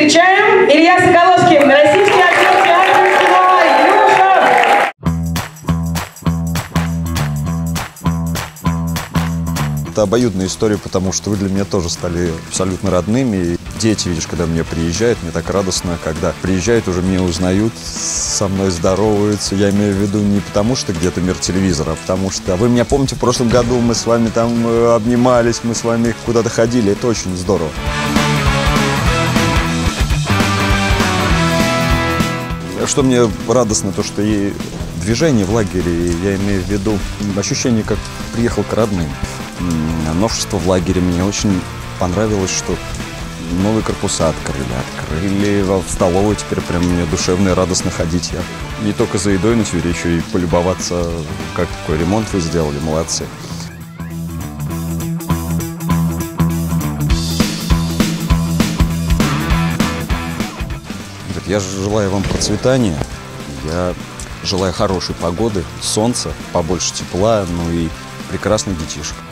Встречаем Илья Соколовский, российский актер театра и кино. Илюша! Это обоюдная история, потому что вы для меня тоже стали абсолютно родными. Дети, видишь, когда мне приезжают, мне так радостно, когда приезжают, уже меня узнают, со мной здороваются. Я имею в виду не потому, что где-то мир телевизора, а потому что... Вы меня помните, в прошлом году мы с вами там обнимались, мы с вами куда-то ходили. Это очень здорово. Что мне радостно, то что и движение в лагере, я имею в виду ощущение, как приехал к родным. Новшество в лагере мне очень понравилось, что новые корпуса открыли в столовую, теперь прям мне душевно и радостно ходить. Я не только за едой на Твери, еще и полюбоваться, какой ремонт вы сделали, молодцы. Я желаю вам процветания, я желаю хорошей погоды, солнца, побольше тепла, ну и прекрасных детишек.